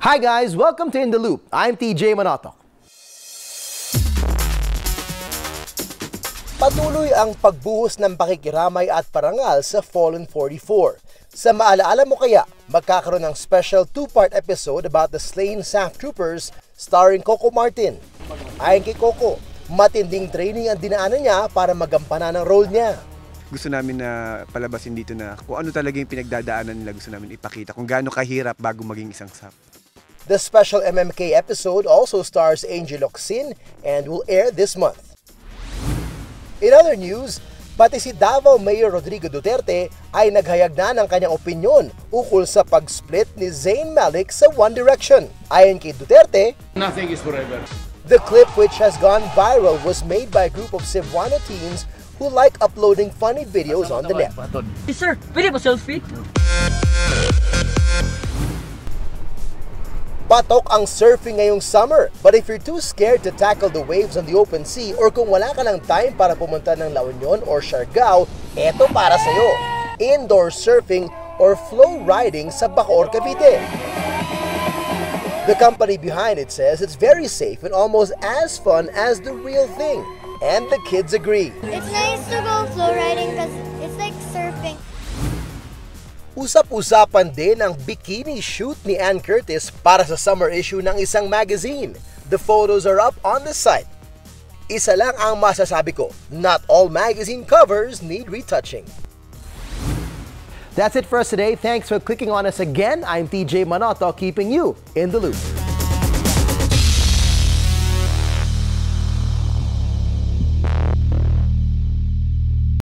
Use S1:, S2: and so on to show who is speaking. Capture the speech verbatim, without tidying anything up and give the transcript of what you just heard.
S1: Hi guys, welcome to In the Loop. I'm T J Manotoc.
S2: Patuloy ang pagbuhos ng pakikiramay at parangal sa Fallen forty-four. Sa Maalaala Mo Kaya, magkakaroon ng special two-part episode about the slain S A F troopers starring Coco Martin. Ayon kay Coco, matinding training ang dinaanan niya para magampanan ang role niya.
S3: Gusto namin na palabasin dito na kung ano talaga yung pinagdadaanan nila, gusto namin ipakita kung gaano kahirap bago maging isang S A F.
S2: The special M M K episode also stars Angel Locsin and will air this month. In other news, pati si Davao Mayor Rodrigo Duterte ay naghayag na ng kanyang opinyon ukol sa pag-split ni Zayn Malk sa One Direction. Ayon kay Duterte,
S4: nothing is forever.
S2: The clip, which has gone viral, was made by a group of Cebuano teens who like uploading funny videos on the net.
S5: Hey, sir, pwede ba selfie?
S2: Patok ang surfing ngayong summer, but if you're too scared to tackle the waves on the open sea or kung wala ka ng time para pumunta ng La Union or Siargao, eto para sa'yo. Indoor surfing or flow riding sa Bacoor, Cavite. The company behind it says it's very safe and almost as fun as the real thing. And the kids agree.
S6: It's nice to go flow riding because it's like surfing.
S2: Usap-usapan din ang bikini shoot ni Ann Curtis para sa summer issue ng isang magazine. The photos are up on the site. Isa lang ang masasabi ko, not all magazine covers need retouching.
S1: That's it for us today. Thanks for clicking on us again. I'm T J Manotoc, keeping you in the loop.